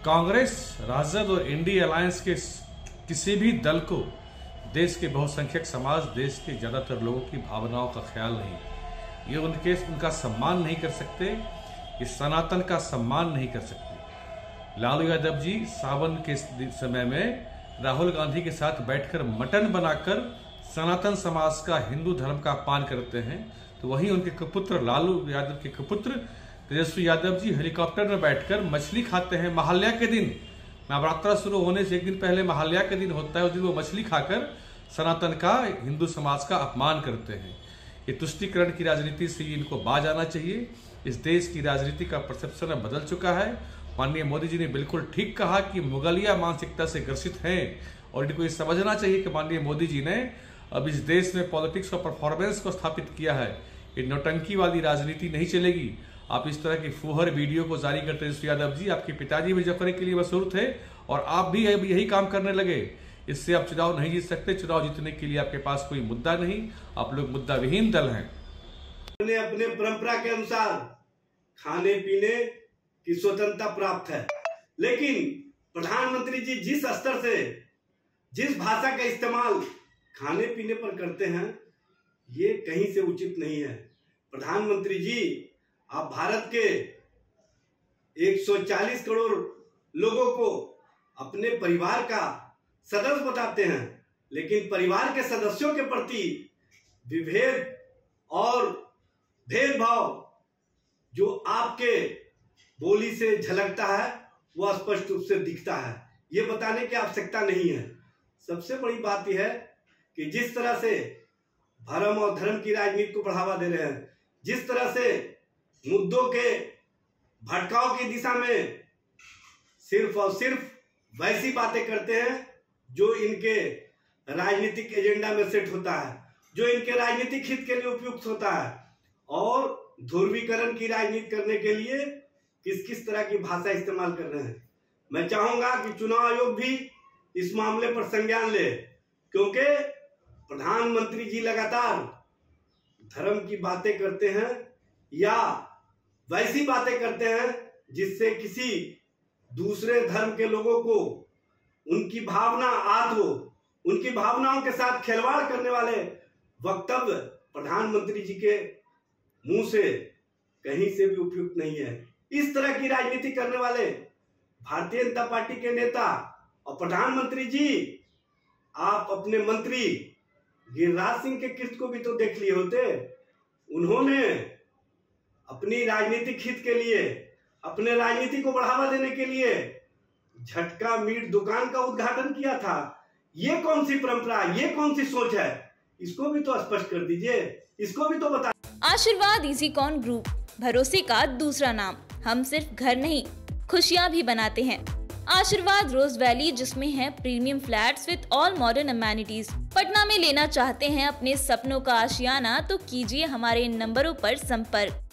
कांग्रेस, राजद और INDI alliance के किसी भी दल को देश के बहुसंख्यक समाज, देश के ज्यादातर लोगों की भावनाओं का ख्याल नहीं। ये उनका सम्मान नहीं कर सकते, ये सनातन का सम्मान नहीं कर सकते। लालू यादव जी सावन के समय में राहुल गांधी के साथ बैठकर मटन बनाकर सनातन समाज का, हिंदू धर्म का अपमान करते हैं, तो वहीं उनके कुपुत्र लालू यादव के कुपुत्र तेजस्वी यादव जी हेलीकॉप्टर में बैठकर मछली खाते हैं। महालया के दिन, नवरात्र शुरू होने से एक दिन पहले महालया के दिन होता है, उस दिन वो मछली खाकर सनातन का, हिंदू समाज का अपमान करते हैं। ये तुष्टीकरण की राजनीति से इनको बाज आना चाहिए। इस देश की राजनीति का परसेप्शन अब बदल चुका है। माननीय मोदी जी ने बिल्कुल ठीक कहा कि मुगलिया मानसिकता से ग्रसित हैं और इनको ये समझना चाहिए कि माननीय मोदी जी ने अब इस देश में पॉलिटिक्स और परफॉर्मेंस को स्थापित किया है। ये नौटंकी वाली राजनीति नहीं चलेगी। आप इस तरह की फुहर वीडियो को जारी करते हैं तेजस्वी यादव जी, आपके पिताजी भी जफरे के लिए मशहूर थे और आप भी यही काम करने लगे। इससे आप चुनाव नहीं जीत सकते। चुनाव जीतने के लिए आपके पास कोई मुद्दा नहीं, आप लोग मुद्दा विहीन दल हैं। अपने परंपरा के अनुसार खाने पीने की स्वतंत्रता प्राप्त है, लेकिन प्रधानमंत्री जी जिस स्तर से, जिस भाषा का इस्तेमाल खाने पीने पर करते हैं, ये कहीं से उचित नहीं है। प्रधानमंत्री जी, आप भारत के 140 करोड़ लोगों को अपने परिवार का सदस्य बताते हैं, लेकिन परिवार के सदस्यों के प्रति विभेद और भेदभाव जो आपके बोली से झलकता है, वह स्पष्ट रूप से दिखता है। ये बताने की आवश्यकता नहीं है। सबसे बड़ी बात यह है कि जिस तरह से धर्म और धर्म की राजनीति को बढ़ावा दे रहे हैं, जिस तरह से मुद्दों के भटकाव की दिशा में सिर्फ और सिर्फ वैसी बातें करते हैं जो इनके राजनीतिक एजेंडा में सेट होता है, जो इनके राजनीतिक हित के लिए उपयुक्त होता है, और ध्रुवीकरण की राजनीति करने के लिए किस किस तरह की भाषा इस्तेमाल कर रहे हैं। मैं चाहूंगा कि चुनाव आयोग भी इस मामले पर संज्ञान ले, क्योंकि प्रधानमंत्री जी लगातार धर्म की बातें करते हैं या वैसी बातें करते हैं जिससे किसी दूसरे धर्म के लोगों को उनकी भावना आहत हो। उनकी भावनाओं के साथ खिलवाड़ करने वाले वक्तव्य प्रधानमंत्री जी के मुंह से कहीं से भी उपयुक्त नहीं है। इस तरह की राजनीति करने वाले भारतीय जनता पार्टी के नेता और प्रधानमंत्री जी, आप अपने मंत्री गिरिराज सिंह के कृत्य को भी तो देख लिए होते। उन्होंने अपनी राजनीतिक हित के लिए, अपने राजनीति को बढ़ावा देने के लिए झटका मीट दुकान का उद्घाटन किया था। ये कौन सी परंपरा, ये कौन सी सोच है? इसको भी तो स्पष्ट कर दीजिए, इसको भी तो बता। आशीर्वाद इजीकॉन ग्रुप, भरोसे का दूसरा नाम। हम सिर्फ घर नहीं, खुशियाँ भी बनाते हैं। आशीर्वाद रोज वैली, जिसमें है premium flats with all modern amenities. Patna में लेना चाहते हैं अपने सपनों का आशियाना, तो कीजिए हमारे इन नंबरों पर संपर्क।